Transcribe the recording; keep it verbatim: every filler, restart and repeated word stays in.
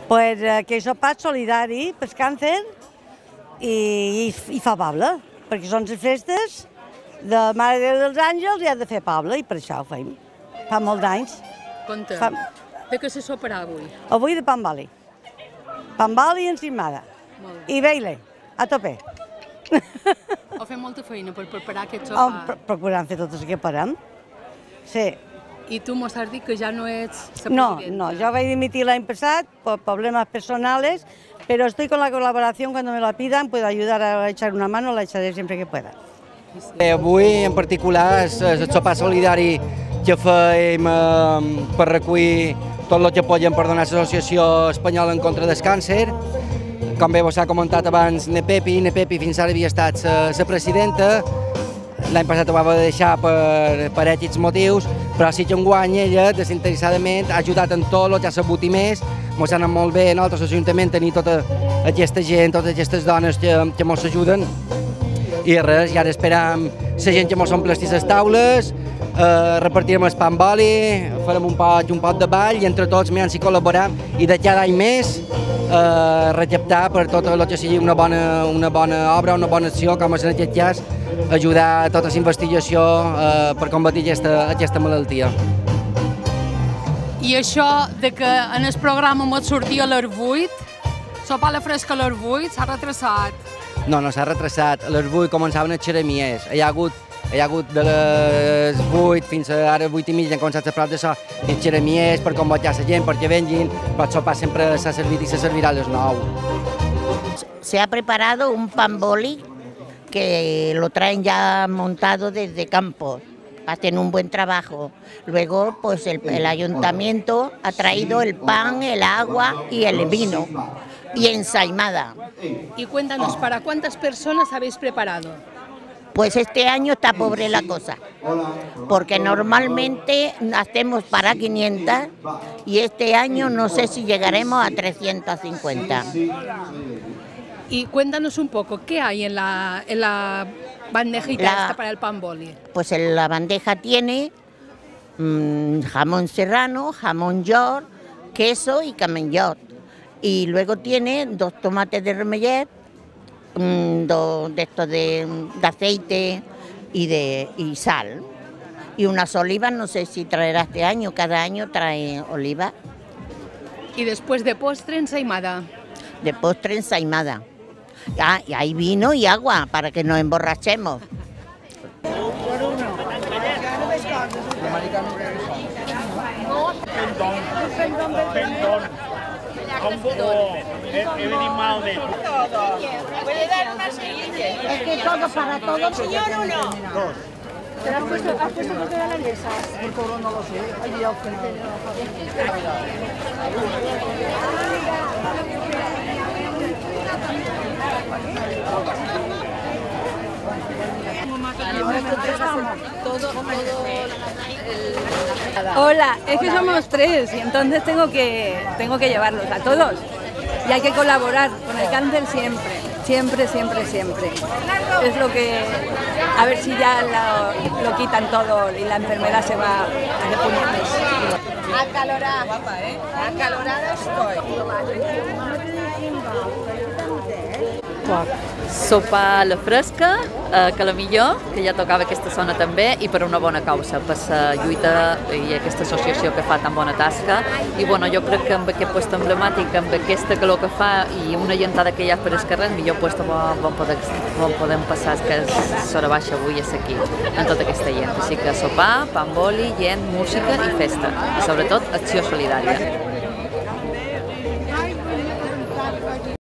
Pues eh, que és sopar solidari pel càncer i, i, i fa poble, perquè són les festes de Mare de Déu dels Àngels i ha de fer poble, i per això ho fem. Fa molts anys. Conta, Fa... de què se soparà avui? Avui de pan boli. Pan boli i encimada. I beile, a tope. Heu fet molta feina per preparar aquest Oh, sopar. procurant fer tot el que podem. Sí. I tu mos has dit que ja no ets la No, presidenta. no, yo voy a dimitir el año pasado por problemas personales, pero estoy con la colaboración cuando me la pidan, puedo ayudar a echar una mano, la echaré siempre que pueda. Avui, en particular, és el sopar solidari que fem eh, per recollir tot el que podem per donar a l'Associació Espanyola en contra del càncer. Com bé vos ha comentat abans, ne Pepi, ne Pepi fins ara havia estat la presidenta. L'any passat ho va deixar per, per ètics motius, però sí que enguany ella, desinteressadament, ha ajudat en tot el que ha sabut i més. Ens ha anat molt bé, nosaltres, l'Ajuntament, tenir tota aquesta gent, totes aquestes dones que, que ens ajuden. I res, i ara esperam la gent que ens omple les taules, eh, repartirem el pa amb oli, farem un pot, un pot de ball i entre tots mirant si col·laboram i de cada any més eh, recaptar per tot el que sigui una bona, una bona obra, una bona acció, com és en aquest cas, ajudar a tota la investigació eh, per combatir aquesta, aquesta malaltia. I això de que en el programa mos sortia a les vuit, sopar a la fresca a les vuit, s'ha retrasat. No, no s'ha retrasat. A les vuit començaven els xeremiers. Hi ha hagut, hi ha hagut de les vuit fins a ara vuit i mitja, han començat a prop de so, els xeremiers per convocar la gent, perquè vengin, però el sopar sempre s'ha servit i se servirà a les nou. Se ha preparado un pan boli que lo traen ya montado desde Campos. Hacen un buen trabajo. Luego, pues el, el ayuntamiento ha traído el pan, el agua y el vino. Y ensaimada. Y cuéntanos, ¿para cuántas personas habéis preparado? Pues este año está pobre la cosa, porque normalmente hacemos para quinientas y este año no sé si llegaremos a trescientas cincuenta. Y cuéntanos un poco, ¿qué hay en la, en la bandejita La- esta para el pan boli? Pues en la bandeja tiene mmm, jamón serrano, jamón york, queso y camembert. Y luego tiene dos tomates de remellet, mmm, dos de estos de, de aceite y de y sal. Y unas olivas, no sé si traerá este año, cada año trae olivas. Y después de postre, ensaimada. De postre ensaimada. Ah, y hay vino y agua para que nos emborrachemos. He venido malamente. ¿Puede dar una seguilla? Es que todo para todo. Señor, uno. Dos. ¿Te lo has puesto, has puesto porque de las mesas? No lo sé. Allí al final. Hola, es que somos tres y entonces tengo que, tengo que llevarlos a todos. Y hay que colaborar con el cáncer siempre, siempre, siempre, siempre. Es lo que, a ver si ya lo, lo quitan todo y la enfermedad se va de puñetes. Acalorada. Acalorada estoy. Sopar a la fresca, a Calamilló, que ja tocava aquesta zona també, i per una bona causa, per la lluita i aquesta associació que fa tan bona tasca. I bueno, jo crec que amb aquest puesto emblemàtic, amb aquesta calor que fa i una llentada que hi ha per el carrer, millor puesto on podem, on podem passar que s'hora baixa avui és aquí, en tota aquesta gent. Així que sopar, pan boli, gent, música i festa. I sobretot acció solidària.